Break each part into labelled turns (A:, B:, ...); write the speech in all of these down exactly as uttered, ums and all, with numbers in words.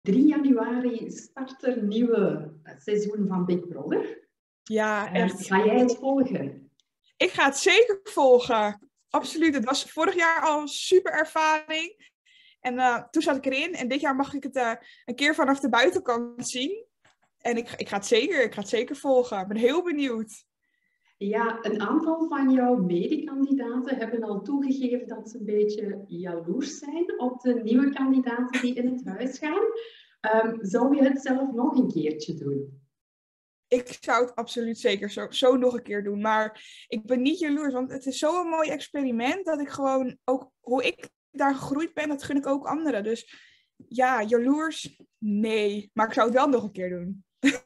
A: drie januari start er een nieuwe seizoen van Big Brother.
B: Ja,
A: Uh,
B: echt.
A: Ga jij het volgen?
B: Ik ga het zeker volgen. Absoluut. Het was vorig jaar al een super ervaring. En uh, toen zat ik erin. En dit jaar mag ik het uh, een keer vanaf de buitenkant zien. En ik, ik, ga het zeker, ik ga het zeker volgen. Ik ben heel benieuwd.
A: Ja, een aantal van jouw medekandidaten hebben al toegegeven dat ze een beetje jaloers zijn op de nieuwe kandidaten die in het huis gaan. Um, zou je het zelf nog een keertje doen?
B: Ik zou het absoluut zeker zo, zo nog een keer doen. Maar ik ben niet jaloers, want het is zo'n mooi experiment dat ik gewoon ook, hoe ik daar gegroeid ben, dat gun ik ook anderen. Dus ja, jaloers, nee. Maar ik zou het wel nog een keer doen.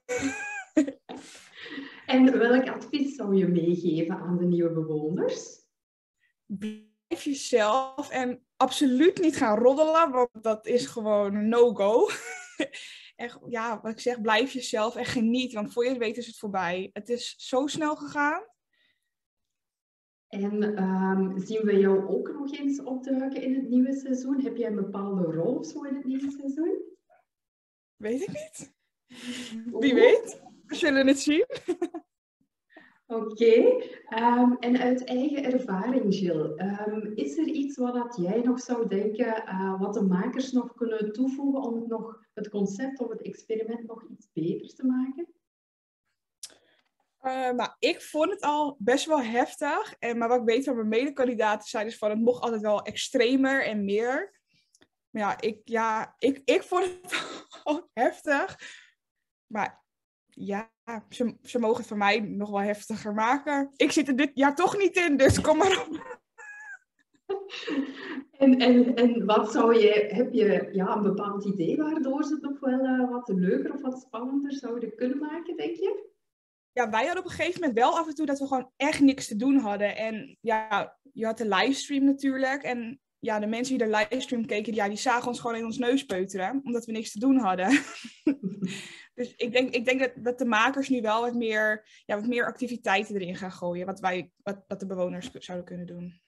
A: En welk advies zou je meegeven aan de nieuwe bewoners?
B: Blijf jezelf en absoluut niet gaan roddelen, want dat is gewoon een no-go. En ja, wat ik zeg, blijf jezelf en geniet, want voor je het weet is het voorbij. Het is zo snel gegaan.
A: En um, zien we jou ook nog eens opduiken in het nieuwe seizoen? Heb jij een bepaalde rol of zo in het nieuwe seizoen?
B: Weet ik niet. Wie weet? We zullen het zien.
A: Oké. Okay. Um, en uit eigen ervaring, Jill, um, is er iets wat jij nog zou denken, uh, wat de makers nog kunnen toevoegen om het, nog, het concept of het experiment nog iets beter te maken?
B: Uh, nou, ik vond het al best wel heftig. En, maar wat ik weet van mijn medekandidaten zijn is van het mocht altijd wel extremer en meer. Maar ja, ik, ja, ik, ik vond het al heftig. Maar ja, ze, ze mogen het voor mij nog wel heftiger maken. Ik zit er dit jaar toch niet in, dus kom maar op.
A: En, en, en wat zou je, heb je ja, een bepaald idee waardoor ze het nog wel uh, wat leuker of wat spannender zouden kunnen maken, denk je?
B: Ja, wij hadden op een gegeven moment wel af en toe dat we gewoon echt niks te doen hadden. En ja, je had de livestream natuurlijk. En ja, de mensen die de livestream keken, ja, die zagen ons gewoon in ons neus peuteren. Omdat we niks te doen hadden. Dus ik denk, ik denk dat, dat de makers nu wel wat meer, ja, wat meer activiteiten erin gaan gooien. Wat, wij, wat, wat de bewoners zouden kunnen doen.